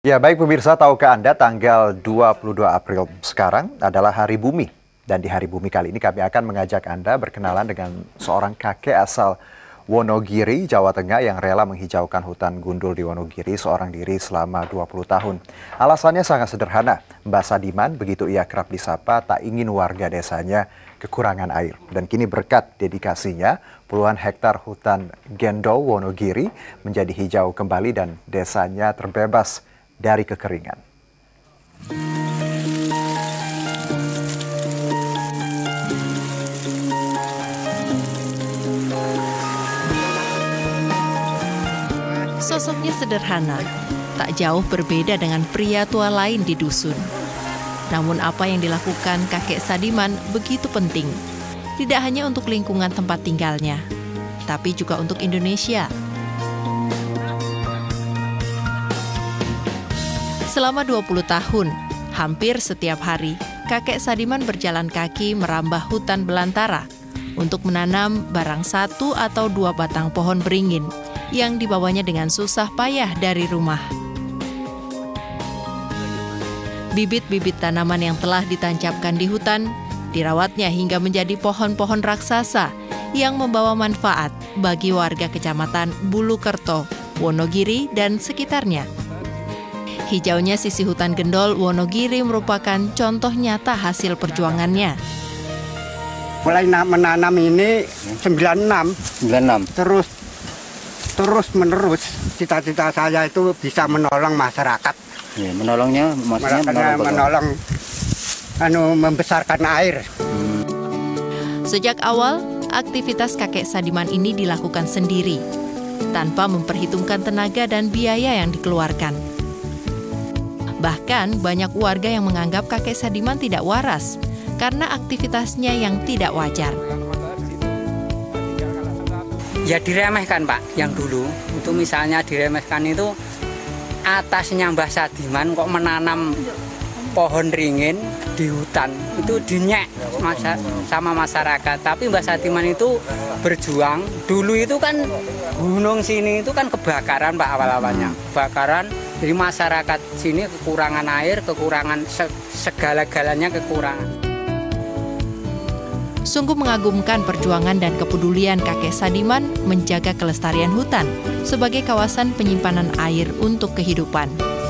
Ya, baik pemirsa, tahukah Anda tanggal 22 April sekarang adalah Hari Bumi. Dan di Hari Bumi kali ini kami akan mengajak Anda berkenalan dengan seorang kakek asal Wonogiri, Jawa Tengah yang rela menghijaukan hutan gundul di Wonogiri seorang diri selama 20 tahun. Alasannya sangat sederhana, Mbah Sadiman, begitu ia kerap disapa, tak ingin warga desanya kekurangan air. Dan kini berkat dedikasinya, puluhan hektar hutan Gendol Wonogiri menjadi hijau kembali dan desanya terbebas dari kekeringan. Sosoknya sederhana, tak jauh berbeda dengan pria tua lain di dusun. Namun apa yang dilakukan kakek Sadiman begitu penting, tidak hanya untuk lingkungan tempat tinggalnya, tapi juga untuk Indonesia. Selama 20 tahun, hampir setiap hari, kakek Sadiman berjalan kaki merambah hutan belantara untuk menanam barang 1 atau 2 batang pohon beringin yang dibawanya dengan susah payah dari rumah. Bibit-bibit tanaman yang telah ditancapkan di hutan, dirawatnya hingga menjadi pohon-pohon raksasa yang membawa manfaat bagi warga Kecamatan Bulukerto, Wonogiri, dan sekitarnya. Hijaunya sisi hutan Gendol Wonogiri merupakan contoh nyata hasil perjuangannya. Mulai menanam ini 96. Terus menerus cita-cita saya itu bisa menolong masyarakat. Ya, menolongnya maksudnya menolong membesarkan air. Sejak awal, aktivitas kakek Sadiman ini dilakukan sendiri, tanpa memperhitungkan tenaga dan biaya yang dikeluarkan. Bahkan banyak warga yang menganggap kakek Sadiman tidak waras karena aktivitasnya yang tidak wajar. Ya diremehkan Pak, yang dulu itu misalnya diremehkan itu atasnya Mbah Sadiman kok menanam pohon ringin di hutan itu dinyek sama masyarakat. Tapi Mbah Sadiman itu berjuang. Dulu itu kan gunung sini itu kan kebakaran Pak awal-awalnya. Kebakaran, jadi masyarakat sini kekurangan air, kekurangan segala-galanya kekurangan. Sungguh mengagumkan perjuangan dan kepedulian kakek Sadiman menjaga kelestarian hutan sebagai kawasan penyimpanan air untuk kehidupan.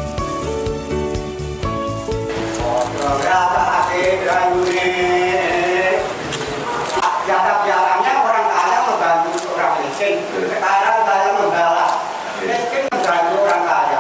Jarang-jarangnya orang kaya membantu orang miskin. Sekarang saya membalas. Miskin membantu orang kaya.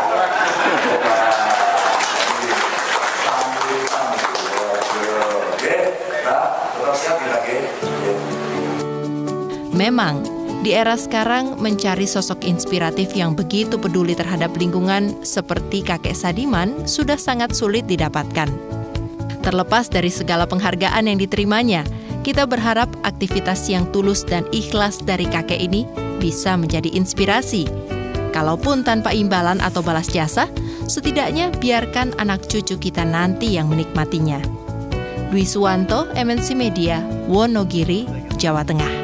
Memang, di era sekarang mencari sosok inspiratif yang begitu peduli terhadap lingkungan seperti kakek Sadiman sudah sangat sulit didapatkan. Terlepas dari segala penghargaan yang diterimanya, kita berharap aktivitas yang tulus dan ikhlas dari kakek ini bisa menjadi inspirasi. Kalaupun tanpa imbalan atau balas jasa, setidaknya biarkan anak cucu kita nanti yang menikmatinya. Dwi Suwanto, MNC Media, Wonogiri, Jawa Tengah.